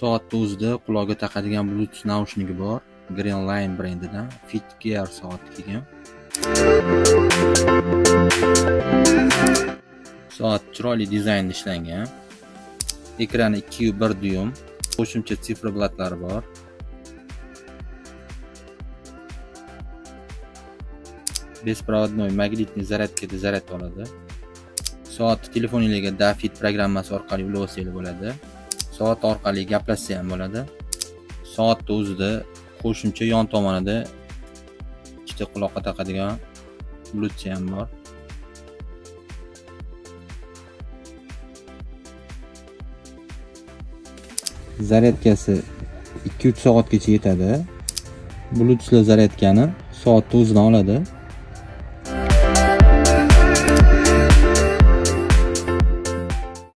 Soatni o'zida quloqqa taqadigan Bluetooth naushnigi bor. Greenline brendidan Fitgear soat kelgan. Soat chiroyli dizaynda ishlangan. Ekrani 2.1 dyum. Qo'shimcha sifrblatlari bor. Беспроводной magnitli zaryadkada zaryad oladi. Soatni telefoningizga Dafit programmasi orqali ulab olsangiz bo'ladi. Soat orqali gaplashsa ham bo'ladi. Soatni o'zida qo'shimcha yon tomonida ikkita quloqqa taqadigan Bluetooth ham bor. Zaryadkasi 2-3 soatgacha yetadi. Bluetooth zaryadkani soatni o'zidan oladi.